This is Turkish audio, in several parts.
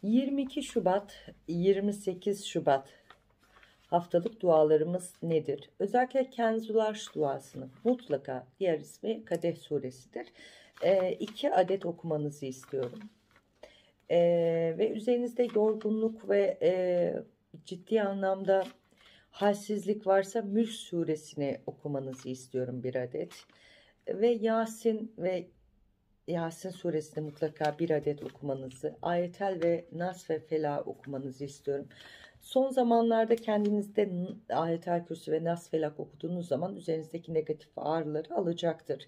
22 Şubat, 28 Şubat haftalık dualarımız nedir? Özellikle Kenzulaş duasını mutlaka, diğer ismi Kadeh suresidir. 2 adet okumanızı istiyorum. Ve üzerinizde yorgunluk ve ciddi anlamda halsizlik varsa Mülk suresini okumanızı istiyorum 1 adet. Ve Yasin suresini mutlaka 1 adet okumanızı, Ayetel ve Nas ve Fela okumanızı istiyorum. Son zamanlarda kendinizde Ayetel Kürsü ve Nas Felak okuduğunuz zaman üzerinizdeki negatif ağrıları alacaktır.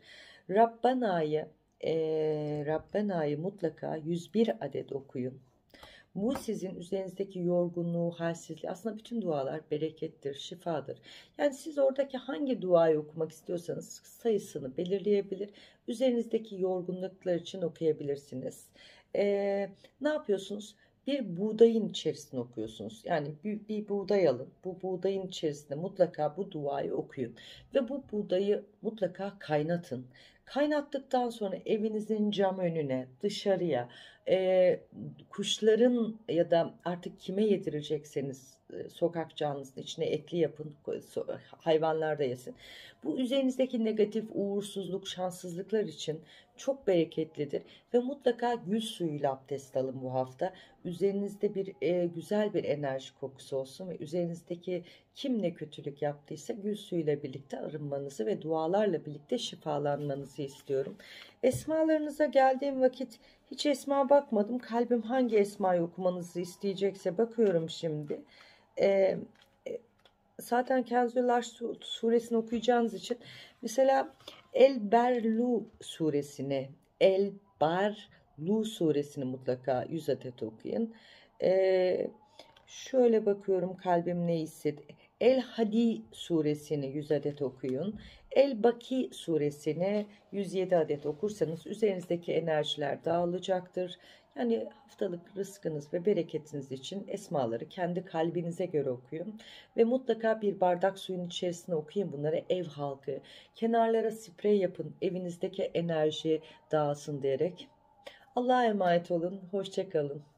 Rabbana'yı mutlaka 101 adet okuyun. Bu sizin üzerinizdeki yorgunluğu, halsizliği, aslında bütün dualar berekettir, şifadır. Yani siz oradaki hangi duayı okumak istiyorsanız sayısını belirleyebilir, üzerinizdeki yorgunluklar için okuyabilirsiniz. Ne yapıyorsunuz? Bir buğdayın içerisine okuyorsunuz. Yani bir buğday alın. Bu buğdayın içerisinde mutlaka bu duayı okuyun. Ve bu buğdayı mutlaka kaynatın. Kaynattıktan sonra evinizin cam önüne, dışarıya, kuşların ya da artık kime yedirecekseniz sokak canlısının içine etli yapın, hayvanlar da yesin. Bu üzerinizdeki negatif uğursuzluk, şanssızlıklar için çok bereketlidir ve mutlaka gül suyuyla abdest alın bu hafta. Üzerinizde bir güzel bir enerji kokusu olsun ve üzerinizdeki kim ne kötülük yaptıysa gül suyuyla birlikte arınmanızı ve dualarla birlikte şifalanmanızı istiyorum. Esmalarınıza geldiğim vakit hiç esma bakmadım. Kalbim hangi esmayı okumanızı isteyecekse bakıyorum şimdi. Ee, Zaten Kenzulaş suresini okuyacağınız için mesela El Berlu suresini, El Barlu suresini mutlaka 100 adet okuyun. Ee, Şöyle bakıyorum kalbim ne hissediyor. El Hadi suresini 100 adet okuyun. El Baki suresini 107 adet okursanız üzerinizdeki enerjiler dağılacaktır. Yani haftalık rızkınız ve bereketiniz için esmaları kendi kalbinize göre okuyun. Ve mutlaka bir bardak suyun içerisine okuyun bunları, ev halkı. Kenarlara sprey yapın, evinizdeki enerji dağılsın diyerek. Allah'a emanet olun, hoşça kalın.